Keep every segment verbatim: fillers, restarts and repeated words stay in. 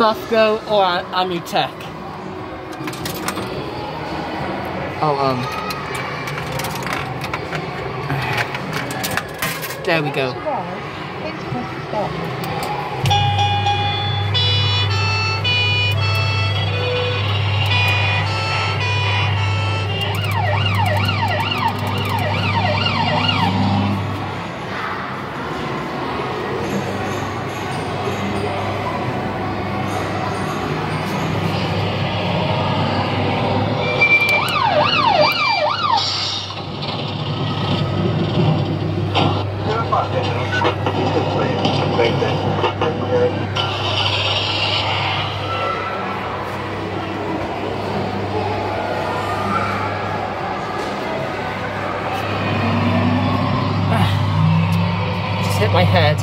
Costco or Amutech? Oh, um... there we go. Just hit my head.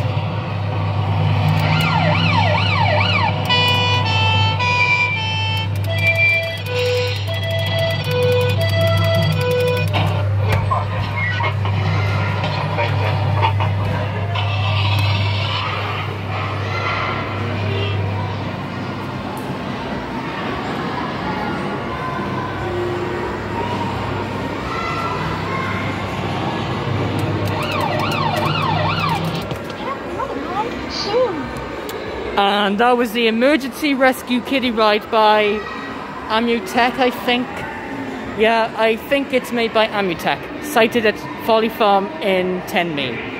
And that was the emergency rescue kiddie ride by Amutech, I think. Yeah, I think it's made by Amutech. Sighted at Folly Farm in Tenmay.